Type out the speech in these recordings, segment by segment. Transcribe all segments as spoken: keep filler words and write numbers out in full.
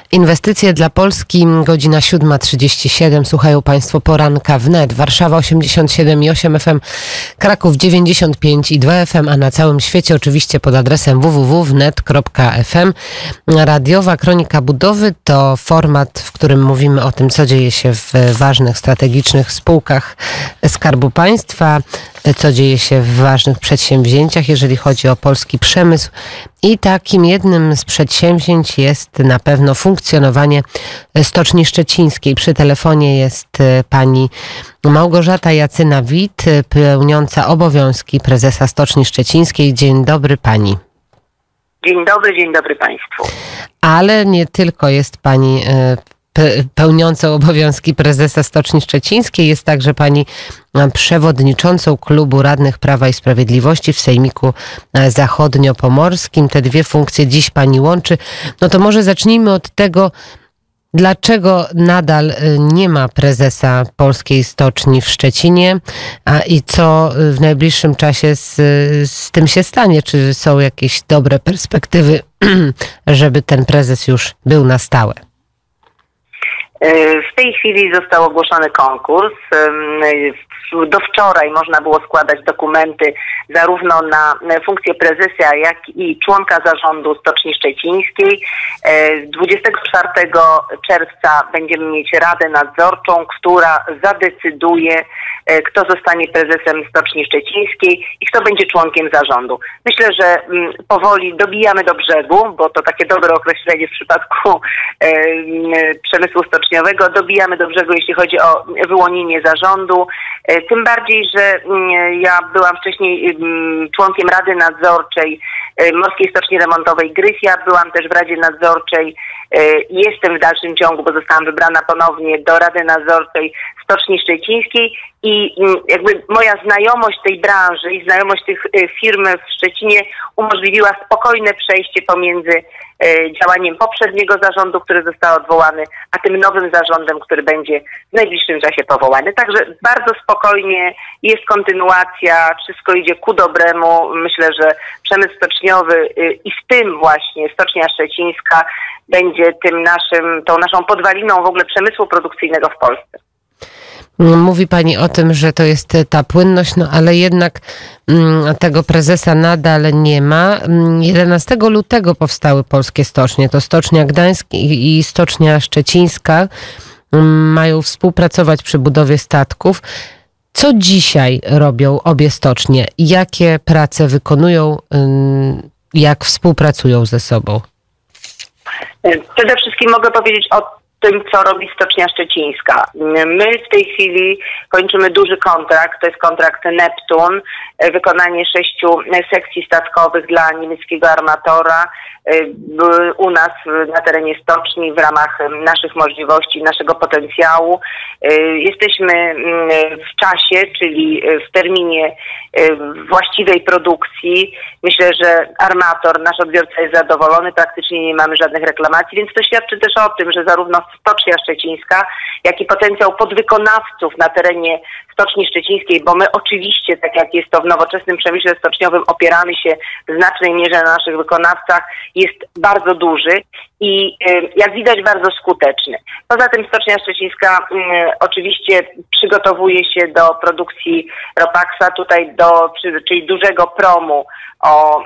Inwestycje dla Polski, godzina siódma trzydzieści siedem. Słuchają Państwo poranka w net. Warszawa osiemdziesiąt siedem i osiem F M, Kraków dziewięćdziesiąt pięć i dwa F M, a na całym świecie oczywiście pod adresem w w w kropka wnet kropka f m. Radiowa Kronika Budowy to format, w którym mówimy o tym, co dzieje się w ważnych, strategicznych spółkach Skarbu Państwa, co dzieje się w ważnych przedsięwzięciach, jeżeli chodzi o polski przemysł. I takim jednym z przedsięwzięć jest na pewno funkcjonowanie Stoczni Szczecińskiej. Przy telefonie jest pani Małgorzata Jacyna-Wit, pełniąca obowiązki prezesa Stoczni Szczecińskiej. Dzień dobry pani. Dzień dobry, dzień dobry państwu. Ale nie tylko jest pani pełniącą obowiązki prezesa Stoczni Szczecińskiej, jest także pani przewodniczącą Klubu Radnych Prawa i Sprawiedliwości w Sejmiku Zachodniopomorskim. Te dwie funkcje dziś pani łączy. No to może zacznijmy od tego, dlaczego nadal nie ma prezesa Polskiej Stoczni w Szczecinie, a i co w najbliższym czasie z, z tym się stanie? Czy są jakieś dobre perspektywy, żeby ten prezes już był na stałe? W tej chwili został ogłoszony konkurs. Do wczoraj można było składać dokumenty zarówno na funkcję prezesa, jak i członka zarządu Stoczni Szczecińskiej. dwudziestego czwartego czerwca będziemy mieć Radę Nadzorczą, która zadecyduje, kto zostanie prezesem Stoczni Szczecińskiej i kto będzie członkiem zarządu. Myślę, że powoli dobijamy do brzegu, bo to takie dobre określenie w przypadku przemysłu stoczniowego. Dobijamy do brzegu, jeśli chodzi o wyłonienie zarządu. Tym bardziej, że ja byłam wcześniej członkiem Rady Nadzorczej Morskiej Stoczni Remontowej Gryfia, byłam też w Radzie Nadzorczej i jestem w dalszym ciągu, bo zostałam wybrana ponownie do Rady Nadzorczej Stoczni Szczecińskiej i jakby moja znajomość tej branży i znajomość tych firm w Szczecinie umożliwiła spokojne przejście pomiędzy działaniem poprzedniego zarządu, który został odwołany, a tym nowym zarządem, który będzie w najbliższym czasie powołany. Także bardzo spokojnie jest kontynuacja, wszystko idzie ku dobremu. Myślę, że przemysł stoczniowy i w tym właśnie Stocznia Szczecińska będzie tym naszym, tą naszą podwaliną w ogóle przemysłu produkcyjnego w Polsce. Mówi pani o tym, że to jest ta płynność, no ale jednak mm, tego prezesa nadal nie ma. jedenastego lutego powstały polskie stocznie. To Stocznia Gdańsk i, i Stocznia Szczecińska mm, mają współpracować przy budowie statków. Co dzisiaj robią obie stocznie? Jakie prace wykonują? Ym, jak współpracują ze sobą? Przede wszystkim mogę powiedzieć o tym, co robi Stocznia Szczecińska. My w tej chwili kończymy duży kontrakt, to jest kontrakt Neptun, wykonanie sześciu sekcji statkowych dla niemieckiego armatora u nas na terenie stoczni w ramach naszych możliwości, naszego potencjału. Jesteśmy w czasie, czyli w terminie właściwej produkcji. Myślę, że armator, nasz odbiorca jest zadowolony, praktycznie nie mamy żadnych reklamacji, więc to świadczy też o tym, że zarówno Stocznia Szczecińska, jak i potencjał podwykonawców na terenie Stoczni Szczecińskiej, bo my oczywiście, tak jak jest to w nowoczesnym przemyśle stoczniowym, opieramy się w znacznej mierze na naszych wykonawcach, jest bardzo duży i jak widać bardzo skuteczny. Poza tym Stocznia Szczecińska y, oczywiście przygotowuje się do produkcji Ropaxa, tutaj do, czyli dużego promu, o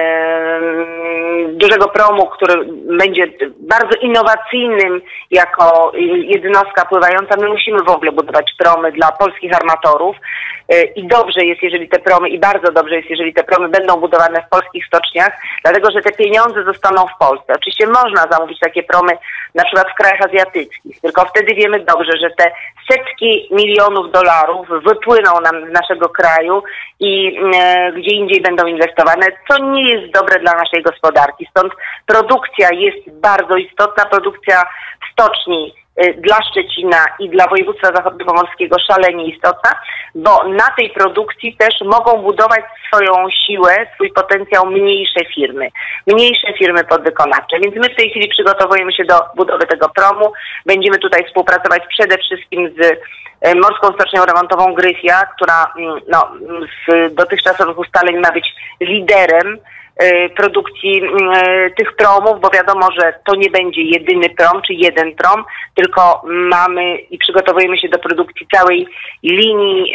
y, dużego promu, który będzie bardzo innowacyjnym jako jednostka pływająca. My musimy w ogóle budować promy dla polskich armatorów y, i dobrze jest, jeżeli te promy, i bardzo dobrze jest, jeżeli te promy będą budowane w polskich stoczniach, dlatego że te pieniądze zostaną w Polsce. Oczywiście można zamówić takie promy na przykład w krajach azjatyckich, tylko wtedy wiemy dobrze, że te setki milionów dolarów wypłyną nam z naszego kraju i e, gdzie indziej będą inwestowane, co nie jest dobre dla naszej gospodarki. Stąd produkcja jest bardzo istotna, produkcja w stoczni dla Szczecina i dla województwa zachodniopomorskiego szalenie istotna, bo na tej produkcji też mogą budować swoją siłę, swój potencjał mniejsze firmy, mniejsze firmy podwykonawcze. Więc my w tej chwili przygotowujemy się do budowy tego promu. Będziemy tutaj współpracować przede wszystkim z Morską Stocznią Remontową Gryfia, która no, z dotychczasowych ustaleń ma być liderem produkcji tych promów, bo wiadomo, że to nie będzie jedyny prom, czy jeden prom, tylko mamy i przygotowujemy się do produkcji całej linii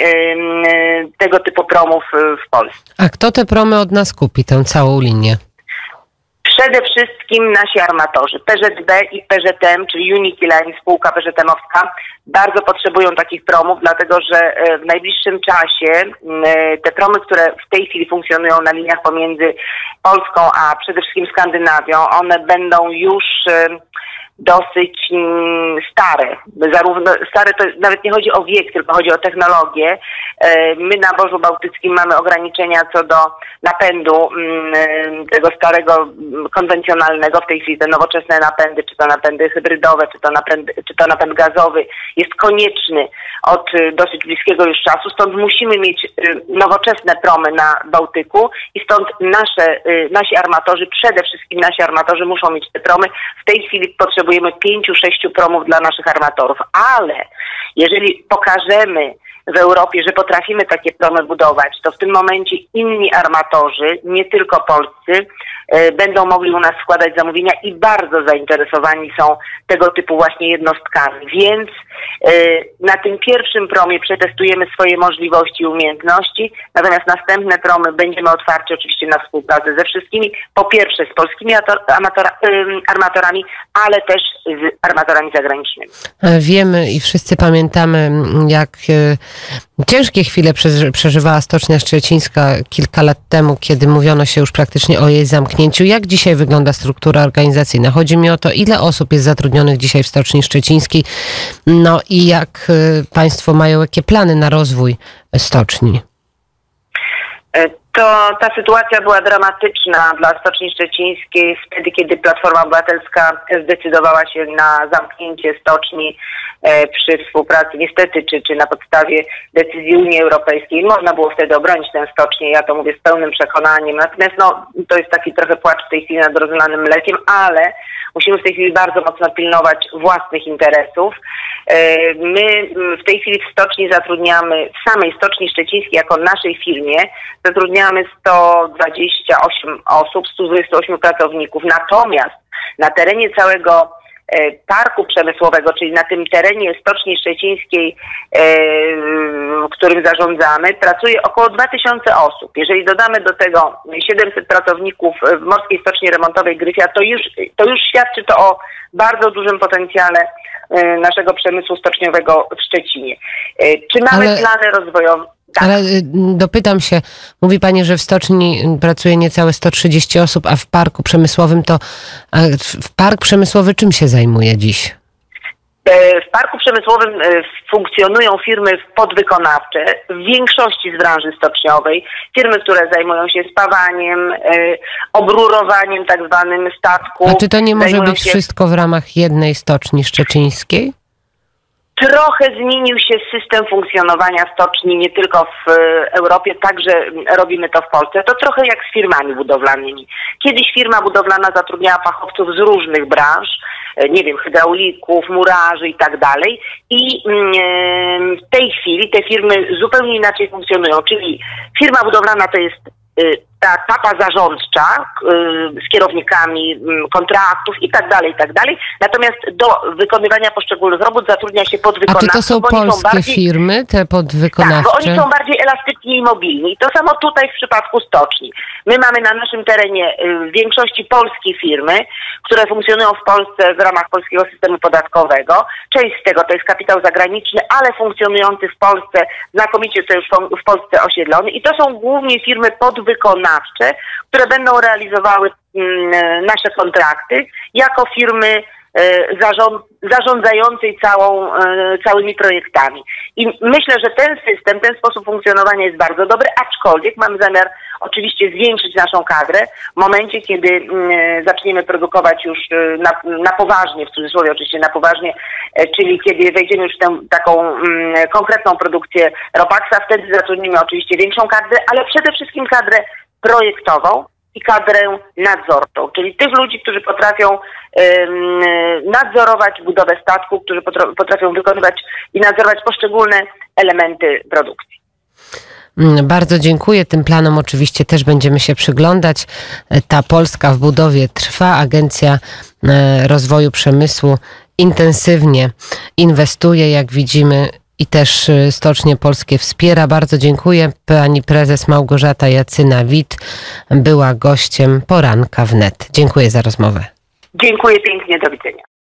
tego typu promów w Polsce. A kto te promy od nas kupi, tę całą linię? Przede wszystkim nasi armatorzy, P Z B i P Z M, czyli Unity Line, spółka P Z M-owska, bardzo potrzebują takich promów, dlatego że w najbliższym czasie te promy, które w tej chwili funkcjonują na liniach pomiędzy Polską, a przede wszystkim Skandynawią, one będą już dosyć stare. Zarówno stare to nawet nie chodzi o wiek, tylko chodzi o technologię. My na Morzu Bałtyckim mamy ograniczenia co do napędu tego starego, konwencjonalnego. W tej chwili te nowoczesne napędy, czy to napędy hybrydowe, czy to napęd, czy to napęd gazowy jest konieczny od dosyć bliskiego już czasu. Stąd musimy mieć nowoczesne promy na Bałtyku i stąd nasze, nasi armatorzy, przede wszystkim nasi armatorzy muszą mieć te promy. W tej chwili potrzebujemy pięciu, sześciu promów dla naszych armatorów, ale jeżeli pokażemy w Europie, że potrafimy takie promy budować, to w tym momencie inni armatorzy, nie tylko polscy, e, będą mogli u nas składać zamówienia i bardzo zainteresowani są tego typu właśnie jednostkami. Więc e, na tym pierwszym promie przetestujemy swoje możliwości i umiejętności, natomiast następne promy będziemy otwarci oczywiście na współpracę ze wszystkimi, po pierwsze z polskimi amatora, armatorami, ale też z armatorami zagranicznymi. Wiemy i wszyscy pamiętamy, jak ciężkie chwile przeżywała Stocznia Szczecińska kilka lat temu, kiedy mówiono się już praktycznie o jej zamknięciu. Jak dzisiaj wygląda struktura organizacyjna? Chodzi mi o to, ile osób jest zatrudnionych dzisiaj w Stoczni Szczecińskiej, no i jak państwo mają, jakie plany na rozwój stoczni? To ta sytuacja była dramatyczna dla Stoczni Szczecińskiej wtedy, kiedy Platforma Obywatelska zdecydowała się na zamknięcie stoczni e, przy współpracy, niestety, czy, czy na podstawie decyzji Unii Europejskiej. Można było wtedy obronić tę stocznię, ja to mówię z pełnym przekonaniem. Natomiast no, to jest taki trochę płacz w tej chwili nad rozlanym mlekiem, ale musimy w tej chwili bardzo mocno pilnować własnych interesów. E, my w tej chwili w stoczni zatrudniamy, w samej Stoczni Szczecińskiej jako naszej firmie, zatrudniamy sto dwadzieścia osiem osób, sto dwadzieścia osiem pracowników. Natomiast na terenie całego e, parku przemysłowego, czyli na tym terenie Stoczni Szczecińskiej, e, którym zarządzamy, pracuje około dwa tysiące osób. Jeżeli dodamy do tego siedemset pracowników w Morskiej Stoczni Remontowej Gryfia, to już, to już świadczy to o bardzo dużym potencjale e, naszego przemysłu stoczniowego w Szczecinie. E, czy mamy Ale... plany rozwojowe? Tak. Ale dopytam się, mówi pani, że w stoczni pracuje niecałe sto trzydzieści osób, a w parku przemysłowym to w park przemysłowy czym się zajmuje dziś? W parku przemysłowym funkcjonują firmy podwykonawcze, w większości z branży stoczniowej. Firmy, które zajmują się spawaniem, obrurowaniem tak zwanym statku. A czy to nie może być się... wszystko w ramach jednej Stoczni Szczecińskiej? Trochę zmienił się system funkcjonowania stoczni, nie tylko w Europie, także robimy to w Polsce. To trochę jak z firmami budowlanymi. Kiedyś firma budowlana zatrudniała fachowców z różnych branż, nie wiem, hydraulików, murarzy i tak dalej. I w tej chwili te firmy zupełnie inaczej funkcjonują, czyli firma budowlana to jest ta tapa zarządcza z kierownikami kontraktów i tak dalej, i tak dalej. Natomiast do wykonywania poszczególnych robót zatrudnia się podwykonawców. A czy to są polskie są bardziej, firmy, te podwykonawcze? Tak, bo oni są bardziej elastyczni i mobilni. I to samo tutaj w przypadku stoczni. My mamy na naszym terenie w większości polskie firmy, które funkcjonują w Polsce w ramach polskiego systemu podatkowego. Część z tego to jest kapitał zagraniczny, ale funkcjonujący w Polsce, znakomicie to już w Polsce osiedlony. I to są głównie firmy podwykonawcze, które będą realizowały nasze kontrakty jako firmy zarząd, zarządzającej całą, całymi projektami. I myślę, że ten system, ten sposób funkcjonowania jest bardzo dobry, aczkolwiek mamy zamiar oczywiście zwiększyć naszą kadrę w momencie, kiedy zaczniemy produkować już na, na poważnie, w cudzysłowie oczywiście na poważnie, czyli kiedy wejdziemy już w tę taką konkretną produkcję Ropaxa, wtedy zatrudnimy oczywiście większą kadrę, ale przede wszystkim kadrę projektową i kadrę nadzorczą, czyli tych ludzi, którzy potrafią um, nadzorować budowę statków, którzy potrafią wykonywać i nadzorować poszczególne elementy produkcji. Bardzo dziękuję. Tym planom oczywiście też będziemy się przyglądać. Ta Polska w budowie trwa. Agencja Rozwoju Przemysłu intensywnie inwestuje, jak widzimy, i też Stocznie Polskie wspiera. Bardzo dziękuję. Pani prezes Małgorzata Jacyna-Wit była gościem Poranka Wnet. Dziękuję za rozmowę. Dziękuję pięknie. Do widzenia.